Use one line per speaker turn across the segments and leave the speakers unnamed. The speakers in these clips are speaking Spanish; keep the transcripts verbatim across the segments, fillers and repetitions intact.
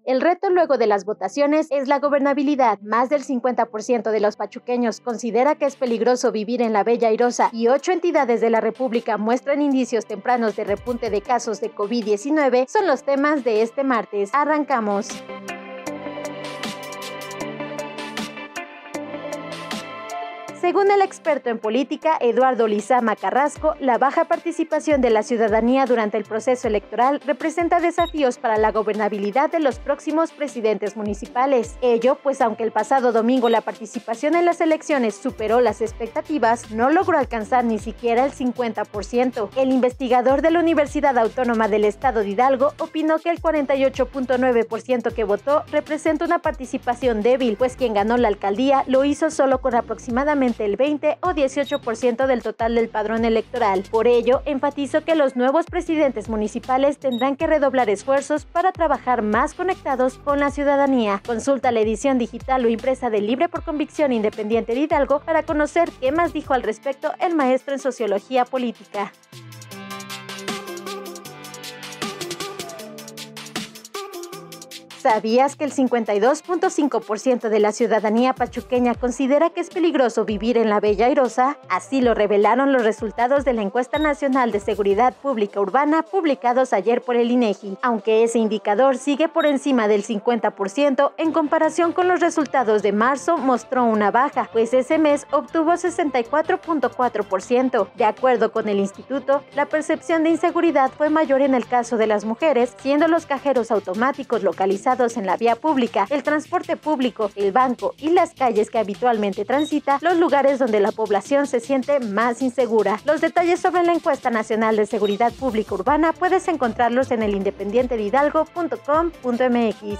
El reto luego de las votaciones es la gobernabilidad. Más del cincuenta por ciento de los pachuqueños considera que es peligroso vivir en la Bella Airosa y ocho entidades de la República muestran indicios tempranos de repunte de casos de COVID diecinueve. Son los temas de este martes. Arrancamos. Según el experto en política Eduardo Lizama Carrasco, la baja participación de la ciudadanía durante el proceso electoral representa desafíos para la gobernabilidad de los próximos presidentes municipales. Ello, pues aunque el pasado domingo la participación en las elecciones superó las expectativas, no logró alcanzar ni siquiera el cincuenta por ciento. El investigador de la Universidad Autónoma del Estado de Hidalgo opinó que el cuarenta y ocho punto nueve por ciento que votó representa una participación débil, pues quien ganó la alcaldía lo hizo solo con aproximadamente el veinte o dieciocho por ciento del total del padrón electoral. Por ello, enfatizó que los nuevos presidentes municipales tendrán que redoblar esfuerzos para trabajar más conectados con la ciudadanía. Consulta la edición digital o impresa de Libre por Convicción Independiente de Hidalgo para conocer qué más dijo al respecto el maestro en Sociología Política. ¿Sabías que el cincuenta y dos punto cinco por ciento de la ciudadanía pachuqueña considera que es peligroso vivir en la Bella Airosa? Así lo revelaron los resultados de la Encuesta Nacional de Seguridad Pública Urbana publicados ayer por el INEGI. Aunque ese indicador sigue por encima del cincuenta por ciento, en comparación con los resultados de marzo mostró una baja, pues ese mes obtuvo sesenta y cuatro punto cuatro por ciento. De acuerdo con el instituto, la percepción de inseguridad fue mayor en el caso de las mujeres, siendo los cajeros automáticos localizados en la vía pública, el transporte público, el banco y las calles que habitualmente transita, los lugares donde la población se siente más insegura. Los detalles sobre la Encuesta Nacional de Seguridad Pública Urbana puedes encontrarlos en el independiente de hidalgo punto com punto m x.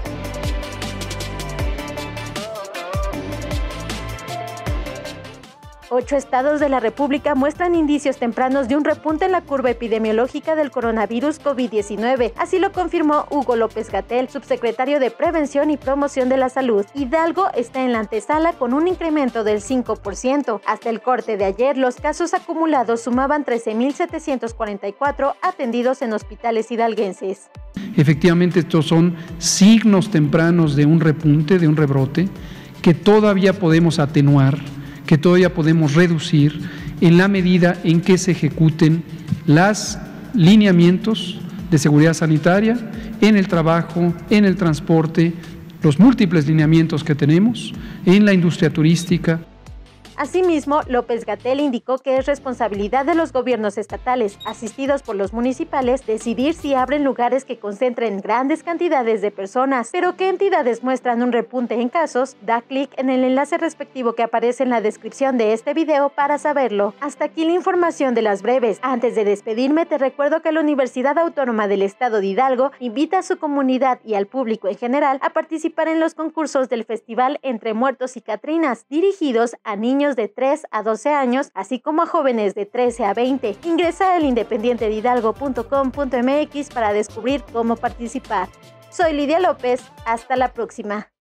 Ocho estados de la República muestran indicios tempranos de un repunte en la curva epidemiológica del coronavirus COVID diecinueve. Así lo confirmó Hugo López-Gatell, subsecretario de Prevención y Promoción de la Salud. Hidalgo está en la antesala con un incremento del cinco por ciento. Hasta el corte de ayer, los casos acumulados sumaban trece mil setecientos cuarenta y cuatro atendidos en hospitales hidalguenses.
Efectivamente, estos son signos tempranos de un repunte, de un rebrote, que todavía podemos atenuar, que todavía podemos reducir en la medida en que se ejecuten los lineamientos de seguridad sanitaria en el trabajo, en el transporte, los múltiples lineamientos que tenemos en la industria turística.
Asimismo, López-Gatell indicó que es responsabilidad de los gobiernos estatales, asistidos por los municipales, decidir si abren lugares que concentren grandes cantidades de personas. Pero ¿qué entidades muestran un repunte en casos? Da clic en el enlace respectivo que aparece en la descripción de este video para saberlo. Hasta aquí la información de las breves. Antes de despedirme, te recuerdo que la Universidad Autónoma del Estado de Hidalgo invita a su comunidad y al público en general a participar en los concursos del Festival Entre Muertos y Catrinas, dirigidos a niños de tres a doce años, así como a jóvenes de trece a veinte. Ingresa al independiente de hidalgo punto com punto m x para descubrir cómo participar. Soy Lidia López, hasta la próxima.